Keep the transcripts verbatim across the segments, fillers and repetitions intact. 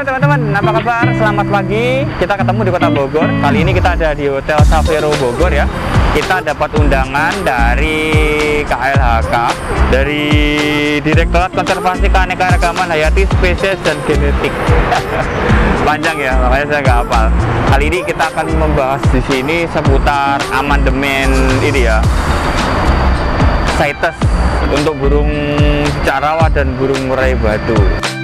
Halo teman-teman, apa kabar? Selamat pagi. Kita ketemu di Kota Bogor. Kali ini kita ada di Hotel Savero Bogor ya. Kita dapat undangan dari K L H K, dari Direktorat Konservasi Keanekaragaman Hayati, Spesies dan Genetik. Panjang ya, makanya saya nggak hafal. Kali ini kita akan membahas di sini seputar amandemen ini ya, CITES untuk burung cicak rawa dan burung murai batu.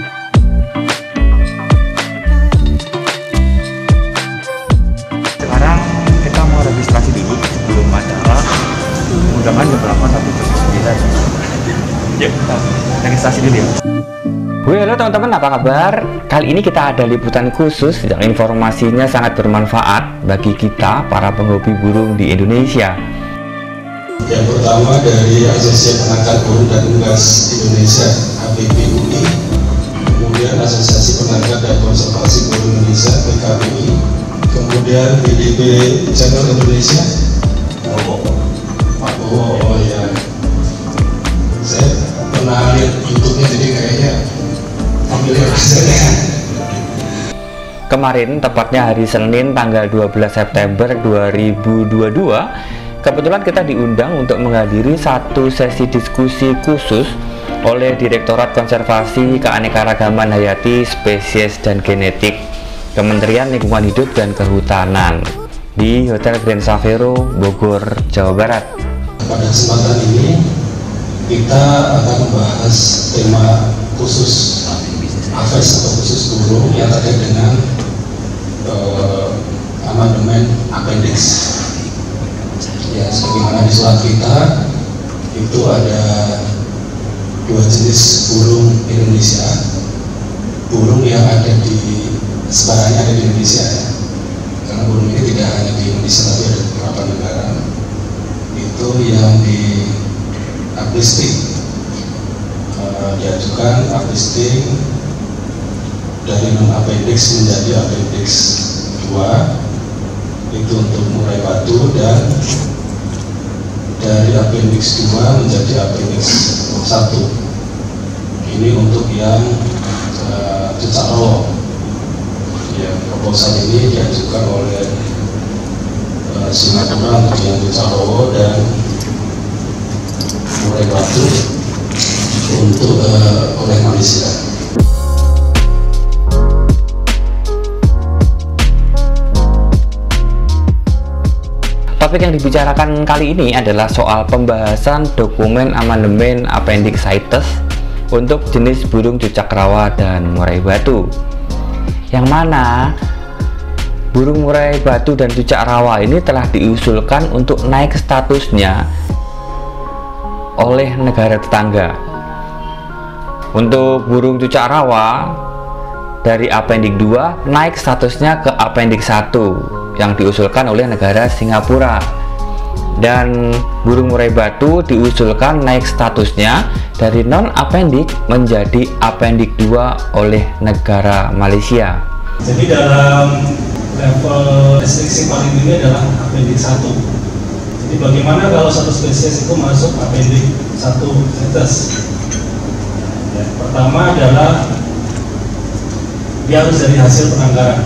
Sekarang kita mau registrasi dulu sebelum acara. Undangan jam berapa? Satu jam sembilan. Yuk, kita registrasi dulu ya. Wih, halo teman-teman, apa kabar? Kali ini kita ada liputan khusus yang informasinya sangat bermanfaat bagi kita para penghobi burung di Indonesia. Yang pertama dari Asosiasi Penangkar Burung dan Unggas Indonesia A P B U I, kemudian Asosiasi Penangkar dan Konservasi Burung Indonesia P K B I, kemudian B D B Channel Indonesia. Oh, Pak oh, oh ya, saya pernah lihat YouTube-nya jadi kayaknya familiar rasanya. Kemarin, tepatnya hari Senin tanggal dua belas September dua ribu dua puluh dua, kebetulan kita diundang untuk menghadiri satu sesi diskusi khusus oleh Direktorat Konservasi Keanekaragaman Hayati, Spesies dan Genetik Kementerian Lingkungan Hidup dan Kehutanan di Hotel Grand Savero, Bogor, Jawa Barat. Pada kesempatan ini kita akan membahas tema khusus AFES atau khusus burung yang terkait dengan uh, amandemen appendix. Ya, sebagaimana di surat kita itu ada dua jenis burung Indonesia, burung yang ada di sebarannya ada di Indonesia ya. Karena burung ini tidak hanya di Indonesia tapi ada di beberapa negara. Itu yang di uplisting, uh, diajukan uplisting dari non appendix menjadi appendix dua, itu untuk murai batu, dan dari appendix dua menjadi appendix satu. Ini untuk yang uh, cicak rawa. Ya, proposal ini diajukan oleh uh, Singapura untuk yang cicak rawa dan murai batu untuk uh, oleh Malaysia. Topik yang dibicarakan kali ini adalah soal pembahasan dokumen amandemen appendix CITES untuk jenis burung cucak rawa dan murai batu, yang mana burung murai batu dan cucak rawa ini telah diusulkan untuk naik statusnya oleh negara tetangga. Untuk burung cucak rawa dari appendix dua naik statusnya ke appendix satu yang diusulkan oleh negara Singapura, dan burung murai batu diusulkan naik statusnya dari non appendix menjadi appendix dua oleh negara Malaysia. Jadi dalam level restriksi paling tinggi adalah appendix satu. Jadi bagaimana kalau satu spesies itu masuk appendix satu CITES? Ya, pertama adalah dia harus dari hasil penangkaran,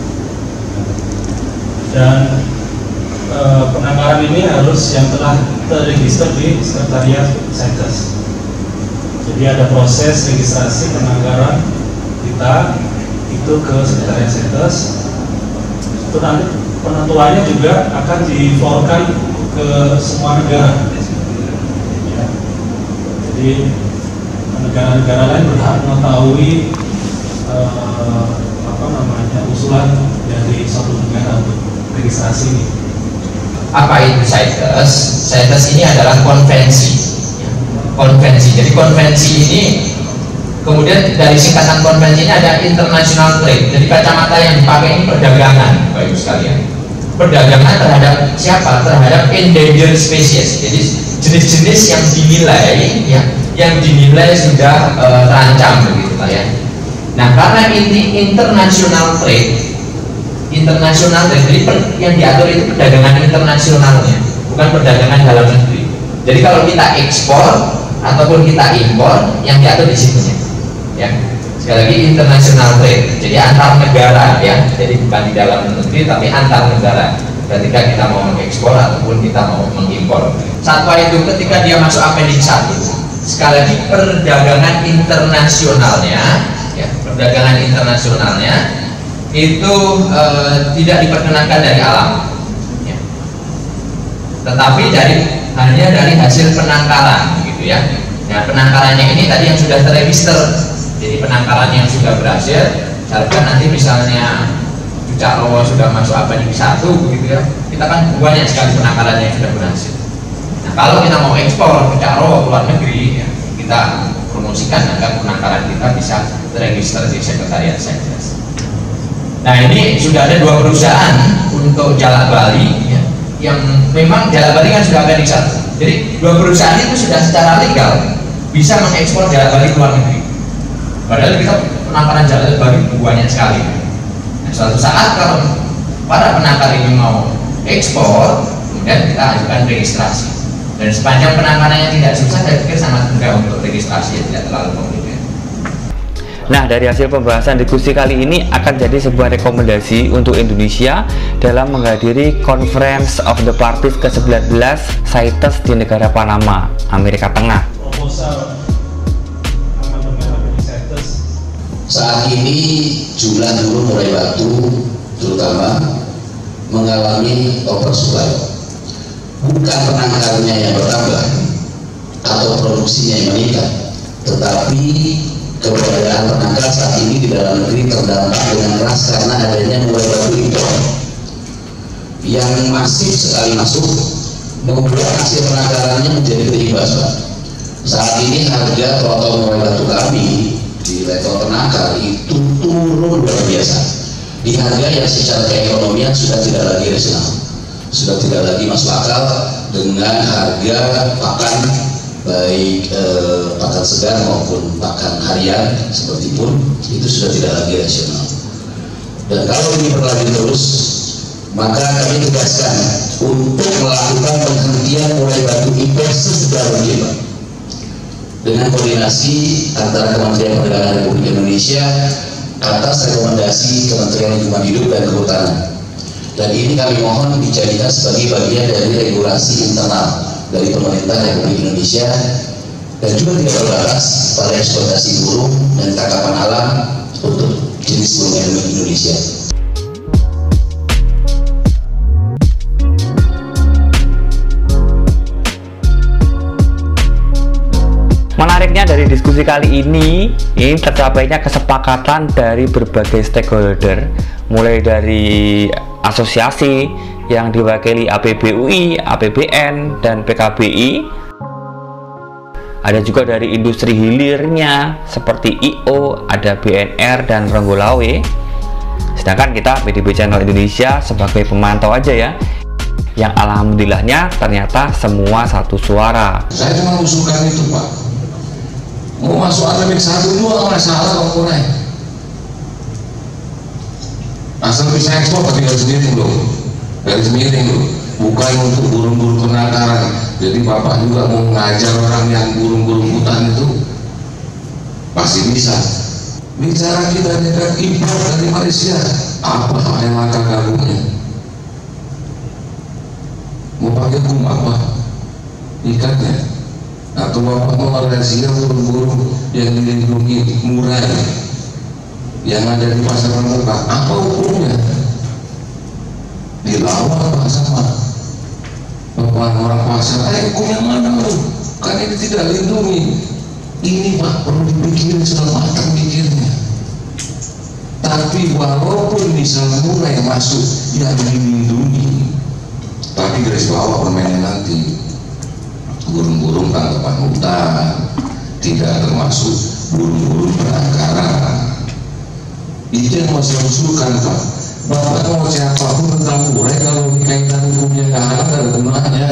dan e, penangkaran ini harus yang telah terregister di Sekretariat CITES. Jadi ada proses registrasi penangkaran kita itu ke Sekretariat CITES. Itu nanti penentuannya juga akan diforwardkan ke semua negara. Ya. Jadi negara-negara lain berhak mengetahui e, apa namanya usulan dari suatu negara untuk registrasi ini. Apa itu CITES? CITES ini adalah konvensi. Konvensi. Jadi konvensi ini kemudian dari singkatan konvensi ini ada international trade. Jadi kacamata yang dipakai ini perdagangan, Bapak Ibu sekalian. Perdagangan terhadap siapa? Terhadap endangered species. Jadi jenis-jenis yang dinilai ya, yang dinilai sudah uh, terancam begitu Pak ya. Nah, karena ini international trade, internasional, jadi yang diatur itu perdagangan internasionalnya, bukan perdagangan dalam negeri. Jadi kalau kita ekspor ataupun kita impor, yang diatur di situ. ya. Sekali lagi international trade, jadi antar negara ya, jadi bukan di dalam negeri tapi antar negara. Ketika kita mau mengekspor ataupun kita mau mengimpor. Satwa itu ketika dia masuk Appendix satu, sekali lagi perdagangan internasionalnya, ya, perdagangan internasionalnya itu e, tidak diperkenankan dari alam, ya. Tetapi dari hanya dari hasil penangkaran, gitu ya. Nah, penangkarannya ini tadi yang sudah terregister, jadi penangkaran yang sudah berhasil. Misalkan nanti misalnya Cak Rowo sudah masuk Appendix satu, begitu ya. Kita kan banyak sekali penangkarannya yang sudah berhasil. Nah, kalau kita mau ekspor ke Cak Rowo ke luar negeri, ya, kita promosikan agar penangkaran kita bisa terregister di Sekretariat Setdes. Nah, ini sudah ada dua perusahaan untuk Jalak Bali, ya, yang memang Jalak Bali kan sudah Appendix satu. Jadi dua perusahaan itu sudah secara legal bisa mengekspor Jalak Bali ke luar negeri. Padahal kita penangkaran Jalak Bali banyak sekali. Nah, suatu saat kalau para penangkar ini mau ekspor, kemudian kita ajukan registrasi. Dan sepanjang penangkarannya tidak susah, saya pikir sangat mudah untuk registrasi, tidak terlalu komplika. Nah, dari hasil pembahasan diskusi kali ini akan jadi sebuah rekomendasi untuk Indonesia dalam menghadiri Conference of the Parties ke sembilan belas CITES di negara Panama, Amerika Tengah. Saat ini jumlah burung murai batu terutama mengalami oversupply. Bukan penangkarnya yang bertambah atau produksinya yang meningkat, tetapi keberadaan penangkar saat ini di dalam negeri terdampak dengan keras karena adanya murai batu impor yang masif sekali masuk, membuat hasil penangkarannya menjadi terimbas. Saat ini harga total murai batu kami di level penangkar itu turun luar biasa, di harga yang secara keekonomian sudah tidak lagi rasional, sudah tidak lagi masuk akal dengan harga pakan baik eh, pakan segar maupun pakan harian seperti pun itu sudah tidak lagi rasional. Dan kalau ini berlanjut terus, maka kami tegaskan untuk melakukan penghentian murai batu impor sesegera mungkin dengan koordinasi antara Kementerian Perdagangan Republik Indonesia atas rekomendasi Kementerian Lingkungan Hidup dan Kehutanan. Dan ini kami mohon dijadikan sebagai bagian dari regulasi internal dari pemerintah Republik Indonesia dan juga tidak terbatas pada eksploitasi burung dan tangkapan alam untuk jenis burung endemik Indonesia. Menariknya dari diskusi kali ini, ini tercapainya kesepakatan dari berbagai stakeholder, mulai dari asosiasi yang diwakili A P B U I, A P B N, dan P K B I. Ada juga dari industri hilirnya seperti I O, ada B N R dan Ronggolawe. Sedangkan kita P D B Channel Indonesia sebagai pemantau aja ya, yang alhamdulillahnya ternyata semua satu suara. Saya cuma usulkan itu, Pak. Mau masuk Appendix satu juga masalah kalau mulai. Asal bisa ekspor tapi garis miring loh, garis miring loh. Bukan untuk burung-burung penangkaran. Jadi Bapak juga mau ngajar orang yang burung-burung hutan itu pasti bisa. Bicara kita dengan impor dari Malaysia, apa yang langkah kagumnya? Mau pakai hukum apa? Ikatnya? Atau Bapak mau razia burung-burung yang dilindungi murah yang ada di pasar pramuka, apa hukumnya? Dilawan Pak sama Bapak orang pasar, eh hukum yang mana lu? Kan ini tidak lindungi. Ini Pak perlu dipikirin secara matang pikirnya. Tapi walaupun misalnya mulai masuk yang dilindungi, tapi garis bawah permainan nanti burung-burung tangkapan hutan tidak termasuk burung-burung penangkaran. Itu yang mau saya usulkan, Pak. Bapak mau siapapun tentang murai kalau kaitan hukumnya nggak ada, nggak ada gunanya.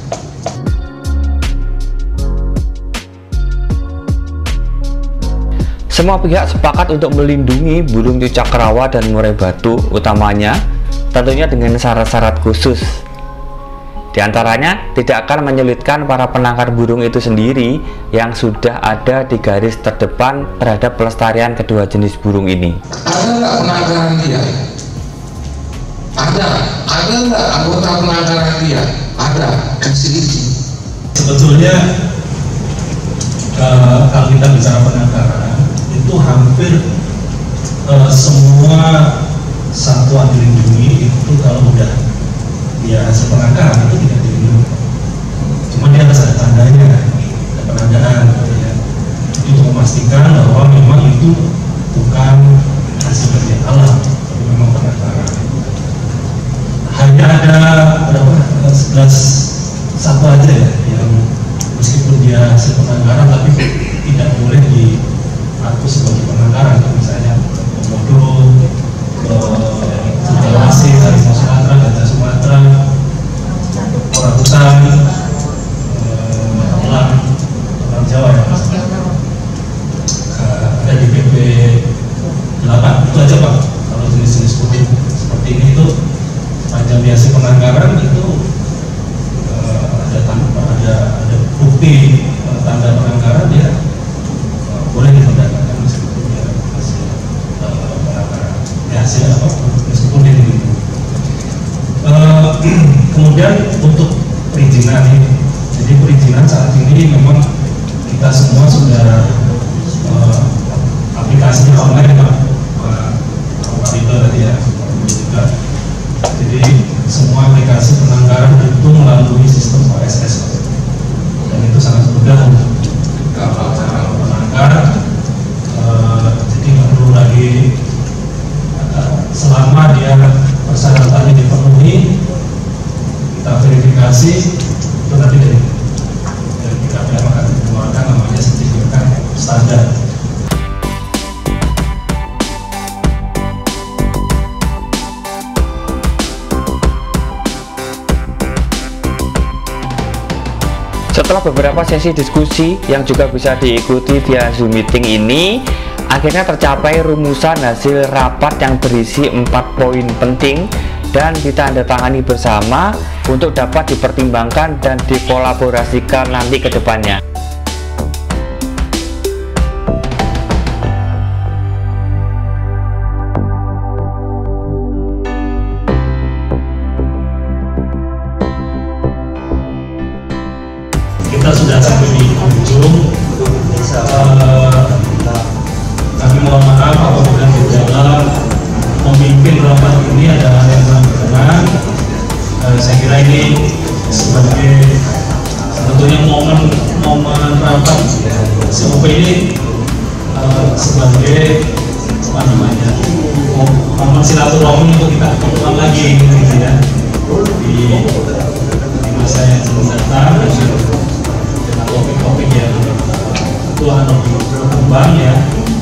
Semua pihak sepakat untuk melindungi burung cucak rawa dan murai batu, utamanya tentunya dengan syarat-syarat khusus. Di antaranya, tidak akan menyulitkan para penangkar burung itu sendiri yang sudah ada di garis terdepan terhadap pelestarian kedua jenis burung ini. Ada nggak penangkaran dia? Ada. Ada nggak anggota penangkaran dia? Ada. Kasih izin. Sebetulnya uh, kalau kita bicara penangkaran itu hampir uh, semua satwa dilindungi itu kalau udah dia hasil penangkaran itu tidak dilindungi. Cuma dia harus ada tandanya, ada penandaan, gitu ya. Itu untuk memastikan bahwa memang itu bukan hasil kerja alam, tapi memang penangkaran. Hanya ada berapa? sebelas satwa aja ya yang meskipun dia hasil penangkaran tapi tidak boleh diaku sebagai penangkaran. Misalnya komodo, Sulawesi, harimau Sumatera, gajah Sumatera, orangutan, elang, elang Jawa ya, ada di P P delapan. Itu aja Pak. Kalau jenis-jenis burung seperti ini itu sepanjang biasa penangkaran itu uh, ada tanda, ada ada bukti uh, tanda penangkaran ya uh, boleh diperdagangkan meskipun dia hasil uh, penangkaran, ya hasil apa meskipun dia dilindungi. Uh, kemudian untuk perizinan ini, jadi perizinan saat ini memang kita semua sudah uh, aplikasinya online Pak, Pak Rito tadi ya juga. Jadi semua aplikasi penangkaran itu melalui sistem O S S dan itu sangat mudah untuk kalau cara penangkar. Uh, jadi nggak perlu lagi uh, selama dia persyaratannya dipenuhi, kita verifikasi itu nanti dari dari K P M akan mengeluarkan namanya sertifikat standar. Setelah beberapa sesi diskusi yang juga bisa diikuti via Zoom meeting ini, akhirnya tercapai rumusan hasil rapat yang berisi empat poin penting dan ditandatangani bersama untuk dapat dipertimbangkan dan dikolaborasikan nanti ke depannya. Kita sudah sampai di ujung. Uh, kami mohon maaf apabila di dalam memimpin rapat ini ada hal yang kurang berkenan. Uh, saya kira ini sebagai sebetulnya momen momen rapat C O P ini uh, sebagai apa namanya momen silaturahmi untuk kita ketemu lagi gitu ya di, di masa yang sebelum datang dengan topik-topik yang itu akan berkembang ya.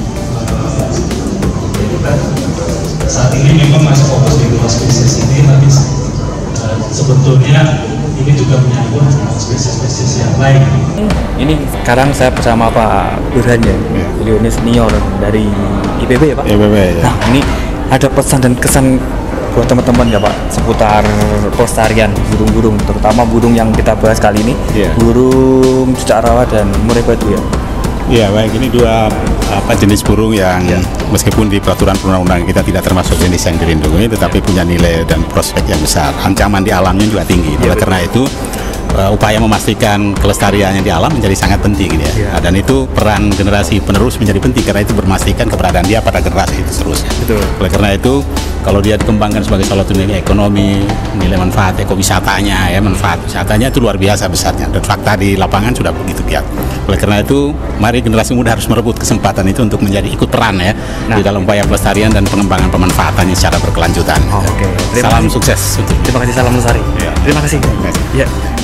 Saat ini memang masih fokus di dua spesies ini, tapi uh, sebetulnya ini juga menyangkut spesies-spesies yang lain. Ini sekarang saya bersama Pak Burhan ya, beliau ini senior dari I P B ya Pak? I P B ya. Nah ini ada pesan dan kesan buat teman-teman ya Pak seputar pelestarian burung-burung, terutama burung yang kita bahas kali ini, yeah. burung cucak rawa dan murai batu ya. Iya baik, ini dua apa jenis burung yang ya. Meskipun di peraturan perundang-undangan kita tidak termasuk jenis yang dilindungi, tetapi punya nilai dan prospek yang besar. Ancaman di alamnya juga tinggi. Ya, oleh karena itu uh, upaya memastikan kelestariannya di alam menjadi sangat penting ya. Ya. Dan itu peran generasi penerus menjadi penting karena itu memastikan keberadaan dia pada generasi itu seterusnya. Betul. Oleh karena itu kalau dia dikembangkan sebagai salah satu nilai ekonomi, nilai manfaat ekowisatanya ya, manfaat wisatanya itu luar biasa besarnya dan fakta di lapangan sudah begitu giat. Oleh karena itu mari generasi muda harus merebut kesempatan itu untuk menjadi ikut peran ya nah, di dalam upaya pelestarian dan pengembangan pemanfaatannya secara berkelanjutan. Oh, Oke. Okay. Salam kasih. Sukses. Terima kasih, salam lestari. Ya. Terima kasih. Terima kasih. Ya.